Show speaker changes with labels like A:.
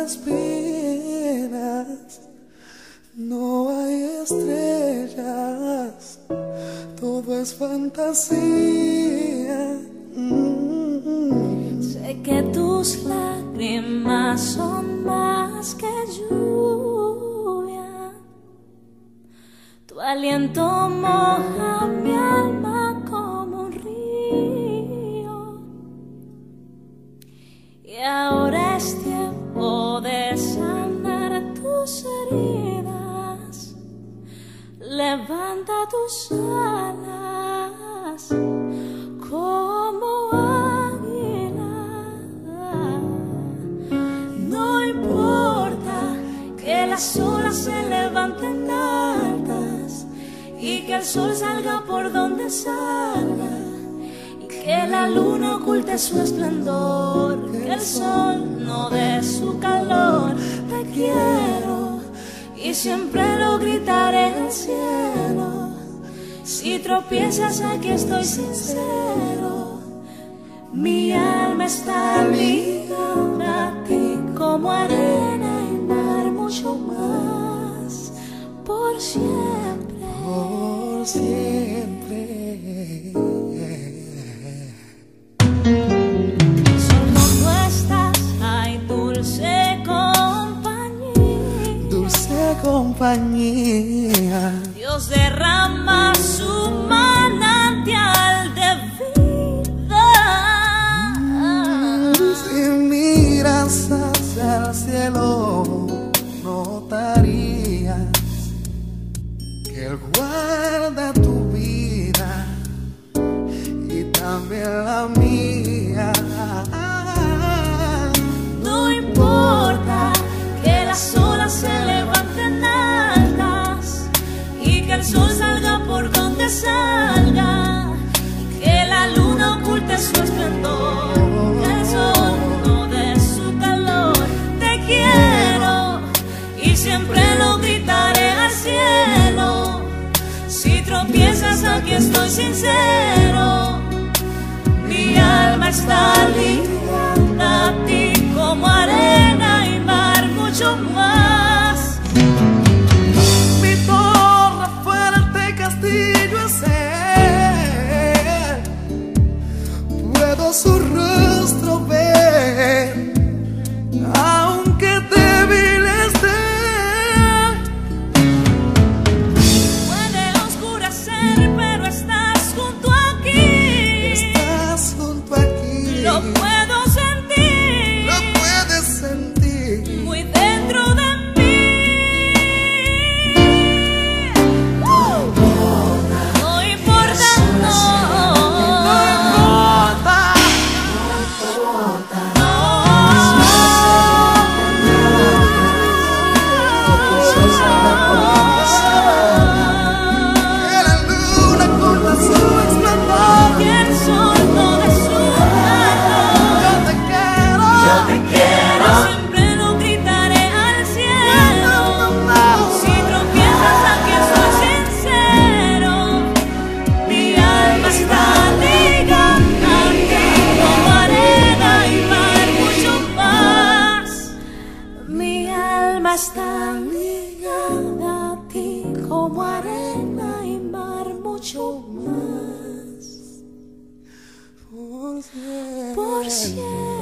A: respiras. No hay estrellas, todo es fantasía.
B: Sé que tus lágrimas son más que lluvia. Tu aliento moja mi alma como un río. Y ahora es tiempo de sanar tus heridas. Levanta tus alas como águila. No importa que las olas se levanten altas y que el sol salga por donde salga, y que la luna oculte su esplendor, que el sol no dé su calor. Te quiero y siempre lo gritaré al cielo. Si tropiezas, aquí estoy sincero. Mi alma está ligada a ti como arena y mar, mucho más, por siempre.
A: Por siempre.
B: Solo tú estás, ay, dulce compañía.
A: Dulce compañía.
B: Dios derrama su manantial de vida.
A: Si miras hacia el cielo, notarías que Él guarda tu vida y también la mía.
B: No importa que las olas se levanten altas y que el sol salga por donde salga, que la luna oculte su esplendor, que el sol no dé su calor. Te quiero y siempre lo gritaré al cielo. Si tropiezas, aquí estoy sincero. Mi alma está ligada a ti como arena y mar, mucho más.
A: Mi torre fuerte, castillo es Él. Puedo su rostro ver, aunque débil esté.
B: Puede oscurecer, pero estás junto aquí.
A: Estás junto aquí.
B: Lo puedo sentir,
A: Lo puedes sentir.
B: muy dentro de mí. No importa, no.
A: Que la luna oculta su esplendor.
B: Que el sol no dé su calor.
A: Yo te quiero.
B: Siempre lo gritaré al cielo. Si tropiezas, aquí estoy sincero. Mi alma está ligada a ti como arena y mar, mucho más. Mi alma está ligada a ti como arena y mar, mucho más,
A: Por siempre.
B: por siempre.